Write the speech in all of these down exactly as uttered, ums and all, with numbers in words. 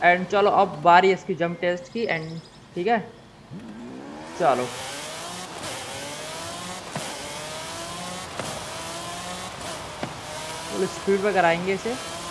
And चलो अब बारी है इसकी जंप टेस्ट की। एंड ठीक है, चलो फुल स्पीड पे कराएंगे इसे।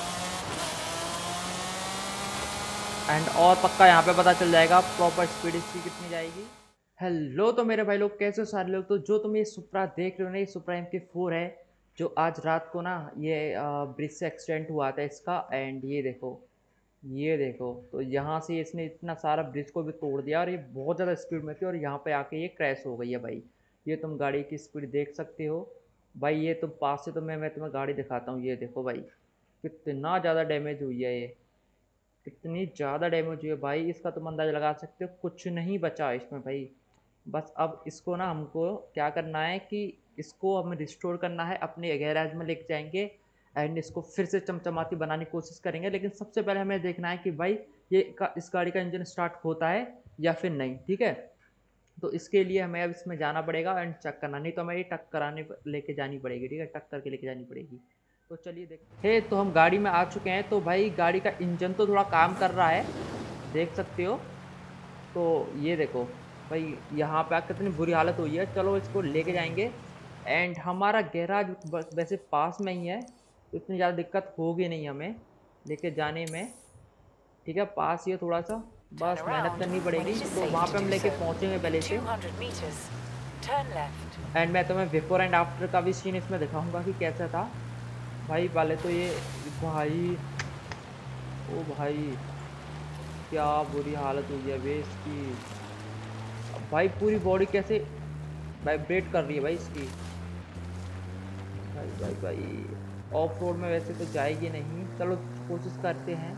एंड और पक्का यहाँ पे पता चल जाएगा प्रॉपर स्पीड इसकी कितनी जाएगी। हेलो तो मेरे भाई लोग, कैसे हो सारे लोग। तो जो तुम ये सुप्रा देख रहे हो ना, ये सुप्रा एम के फोर है, जो आज रात को ना ये ब्रिज से एक्सीडेंट हुआ था इसका। एंड ये देखो, ये देखो, तो यहाँ से इसने इतना सारा ब्रिज को भी तोड़ दिया और ये बहुत ज़्यादा स्पीड में थी और यहाँ पे आके ये क्रैश हो गई है भाई। ये तुम गाड़ी की स्पीड देख सकते हो भाई। ये तुम पास से तो मैं मैं तुम्हें गाड़ी दिखाता हूँ। ये देखो भाई, कितना ज़्यादा डैमेज हुई है ये, कितनी ज़्यादा डैमेज हुई है भाई। इसका तुम अंदाज़ा लगा सकते हो, कुछ नहीं बचा इसमें भाई। बस अब इसको ना हमको क्या करना है कि इसको हमें रिस्टोर करना है, अपने गैराज में लेके जाएंगे एंड इसको फिर से चमचमाती बनाने की कोशिश करेंगे। लेकिन सबसे पहले हमें देखना है कि भाई ये का, इस गाड़ी का इंजन स्टार्ट होता है या फिर नहीं। ठीक है, तो इसके लिए हमें अब इसमें जाना पड़ेगा एंड चेक करना, नहीं तो हमें ये टक कराने लेके जानी पड़ेगी। ठीक है, टक करके लेके जानी पड़ेगी। तो चलिए देखते हैं। तो हम गाड़ी में आ चुके हैं। तो भाई गाड़ी का इंजन तो थोड़ा काम कर रहा है, देख सकते हो। तो ये देखो भाई, यहाँ पे कितनी बुरी हालत हुई है। चलो इसको लेके जाएंगे एंड हमारा गैराज वैसे पास में ही है, तो इतनी ज़्यादा दिक्कत होगी नहीं हमें लेके जाने में। ठीक है, पास ही है थोड़ा सा, Turn बस मेहनत around करनी when पड़ेगी। it is तो safe वहाँ to पे हम do लेके so. पहुँचेंगे पहले In से। two hundred meters, turn left. And मैं तुम्हें बिफोर एंड आफ्टर का भी सीन इसमें दिखाऊंगा कि कैसा था भाई। पहले तो ये भाई, ओ भाई क्या बुरी हालत हुई है वे इसकी। अब भाई पूरी बॉडी कैसे वाइब्रेट कर रही है भाई इसकी। भाई भाई भाई ऑफ रोड में वैसे तो जाएगी नहीं, चलो कोशिश करते हैं।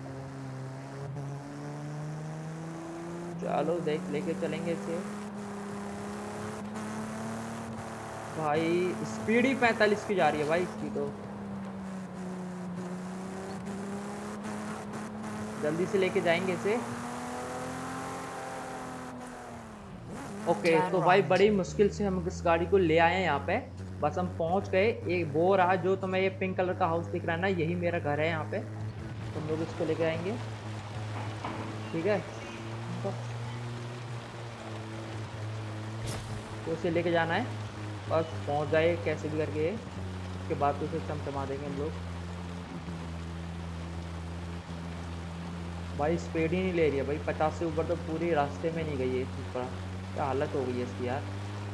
चलो देख लेके चलेंगे इसे भाई। स्पीड ही पैंतालीस की जा रही है भाई इसकी, तो जल्दी से लेके जाएंगे इसे। ओके, Turn तो भाई right. बड़ी मुश्किल से हम इस गाड़ी को ले आए हैं यहाँ पे। बस हम पहुँच गए। एक वो रहा जो तुम्हें ये पिंक कलर का हाउस दिख रहा है ना, यही मेरा घर है यहाँ पे। तुम लोग इसको लेके आएंगे, ठीक है। तो इसे लेके जाना है, बस पहुँच जाए कैसे भी करके। उसके बाद तो उसे चमचमा देंगे हम लोग। भाई स्पीड ही नहीं ले रही है भाई, पचास से ऊपर तो पूरी रास्ते में नहीं गई है इस पर। क्या हालत हो गई है इसकी यार।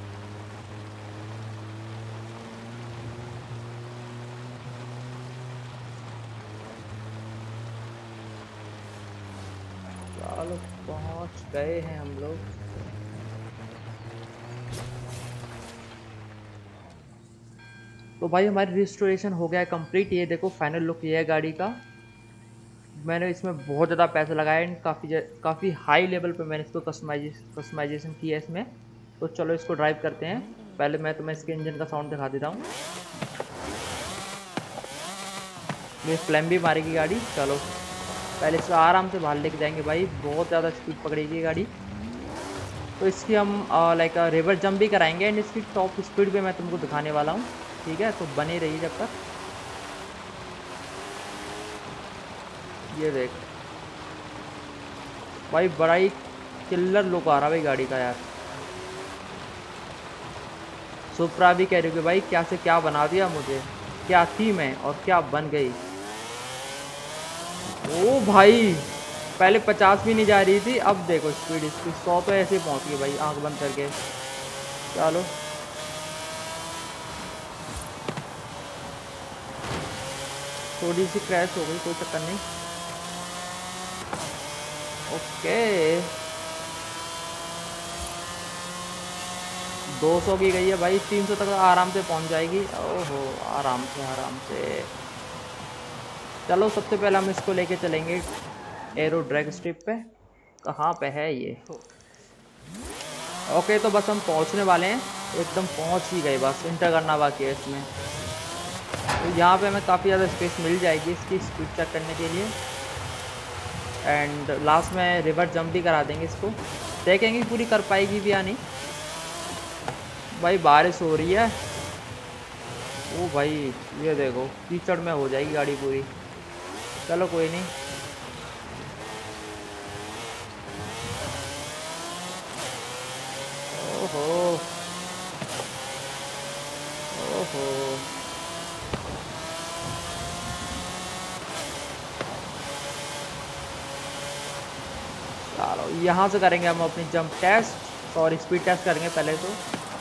चलो पहुंच गए हैं हम लोग। तो भाई हमारी रिस्टोरेशन हो गया है कंप्लीट। ये देखो फाइनल लुक ये है गाड़ी का। मैंने इसमें बहुत ज़्यादा पैसा लगाया है, काफ़ी काफ़ी हाई लेवल पे मैंने इसको कस्टमाइज कस्टमाइजेशन किया है इसमें। तो चलो इसको ड्राइव करते हैं। पहले मैं तुम्हें इसके इंजन का साउंड दिखा देता हूँ। ये फ्लैम भी मारेगी गाड़ी। चलो पहले इसको आराम से बाहर लेके जाएंगे भाई, बहुत ज़्यादा स्पीड पकड़ेगी गाड़ी। तो इसकी हम लाइक रिवर जंप भी कराएंगे एंड इसकी टॉप स्पीड भी मैं तुमको दिखाने वाला हूँ। ठीक है, तो बनी रही जब तक। ये देख भाई, बड़ा ही किल्लर लुक आ रहा भाई गाड़ी का यार। सुप्रा भी कह रही कि भाई क्या से क्या बना दिया मुझे, क्या थी मैं और क्या बन गई। ओ भाई, पहले पचास भी नहीं जा रही थी, अब देखो स्पीड इसकी सौ तो ऐसे पहुंच गई भाई आंख बंद करके। चलो थोड़ी सी क्रैश हो गई, कोई चक्कर नहीं। ओके, दो सौ की गई है भाई, तीन सौ तक आराम से पहुंच जाएगी। ओहो, आराम से आराम से। चलो सबसे पहले हम इसको लेके चलेंगे एरो ड्रैग स्ट्रिप पे। कहाँ पे है ये? ओके, तो बस हम पहुंचने वाले हैं, एकदम पहुंच ही गए, बस इंटर करना बाकी है इसमें। तो यहाँ पे हमें काफ़ी ज़्यादा स्पेस मिल जाएगी इसकी स्पीड चेक करने के लिए। एंड लास्ट में रिवर जंप भी करा देंगे इसको, देखेंगे पूरी कर पाएगी भी या नहीं। भाई बारिश हो रही है। ओ भाई ये देखो, कीचड़ में हो जाएगी गाड़ी पूरी। चलो कोई नहीं, चलो यहाँ से करेंगे हम अपनी जंप टेस्ट और स्पीड टेस्ट करेंगे पहले तो।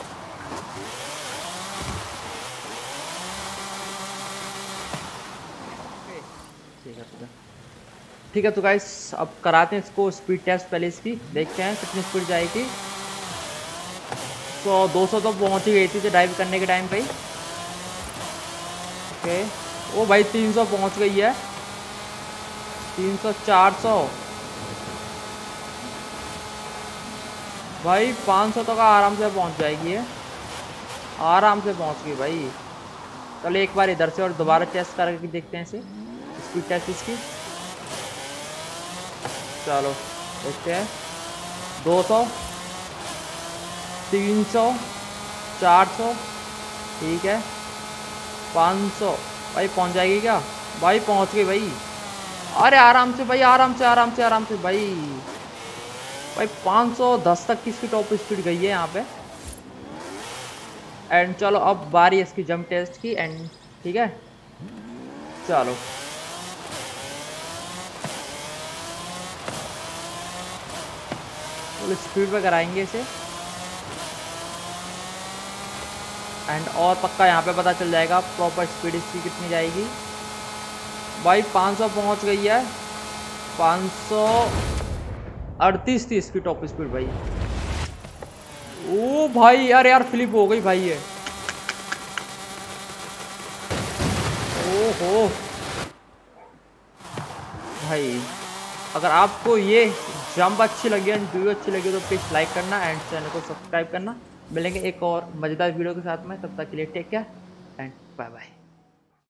ठीक है ठीक है ठीक है तो गाइस अब कराते हैं इसको स्पीड टेस्ट पहले इसकी, देखते हैं कितनी स्पीड जाएगी। तो दो सौ तो पहुंच ही गई थी ड्राइव करने के टाइम पे ही। ओके ओ भाई तीन सौ पहुंच गई है, तीन सौ चार सौ भाई पाँच सौ तो का आराम से पहुंच जाएगी है, आराम से पहुंच गई भाई। चलो एक बार इधर से और दोबारा टेस्ट करके देखते हैं इसे, स्पीड टेस्ट इसकी। चलो देखते हैं दो सौ, तीन सौ, चार सौ, ठीक है, पाँच सौ भाई पहुंच जाएगी क्या? भाई पहुंच गई भाई, अरे आराम से भाई, आराम से आराम से आराम से भाई। भाई पाँच सौ दस तक की इसकी टॉप स्पीड गई है यहाँ पे। एंड चलो अब बारी है इसकी जंप टेस्ट की। एंड ठीक है चलो फुल स्पीड पे कराएंगे इसे। एंड और पक्का यहाँ पे पता चल जाएगा प्रॉपर स्पीड इसकी कितनी जाएगी। भाई पाँच सौ पहुँच गई है, पाँच सौ अड़तीस थी इसकी टॉप स्पीड भाई। ओ भाई यार यार फ्लिप हो गई भाई ये, ओहो भाई। अगर आपको ये जंप अच्छी लगी एंड वीडियो अच्छी लगी तो प्लीज़ लाइक करना एंड चैनल को सब्सक्राइब करना। मिलेंगे एक और मज़ेदार वीडियो के साथ में, तब तक के लिए take care and bye bye.